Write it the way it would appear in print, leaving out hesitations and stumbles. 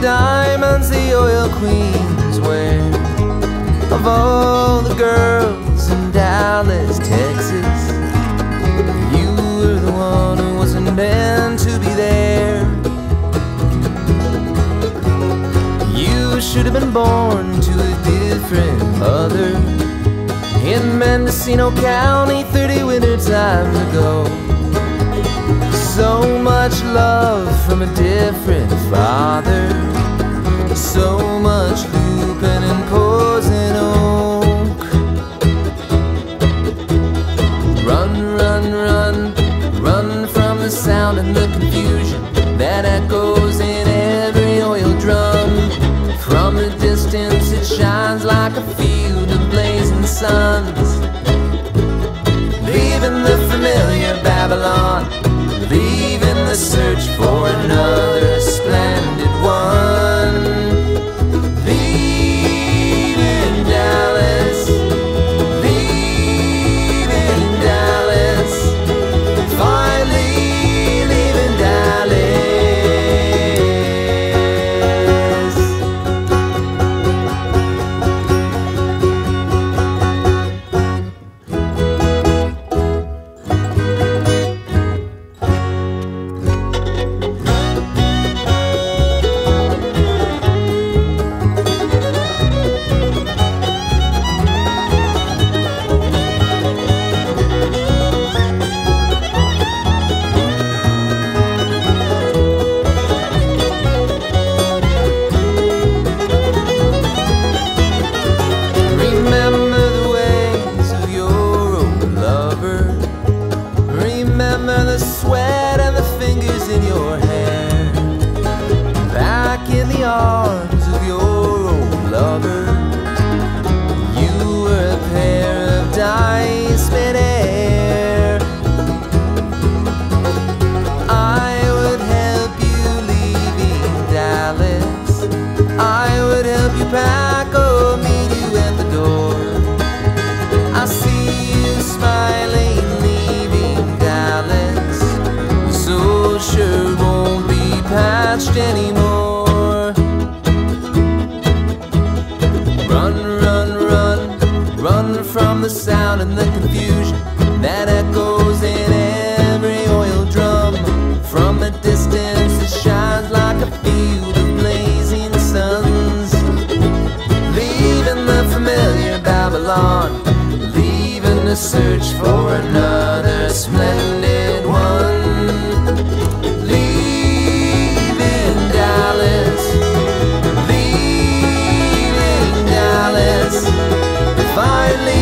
diamonds the oil queens wear. Of all the girls in Dallas, Texas, you were the one who wasn't meant to be there. You should have been born to a different mother in Mendocino County 30 winter times ago. So much love from a different father, so much lupin and poison oak. Run, run, run, run from the sound and the confusion that echoes in every oil drum. From the distance it shines like a field of blazing suns, leaving the familiar Babylon, leaving the search for another splendid one. Leaving Dallas, leaving Dallas, finally leaving Dallas. Remember the sweat and the fingers in your hair, back in the arms of your old lover. You were a pair of dice mid-air. I would help you leaving Dallas, I would help you pack or meet you at the door. I see you smiling, sure won't be patched anymore. Run, run, run, run from the sound and the confusion that echoes in every oil drum. From a distance it shines like a field of blazing suns, leaving the familiar Babylon, leaving the search for another splendid one. Finally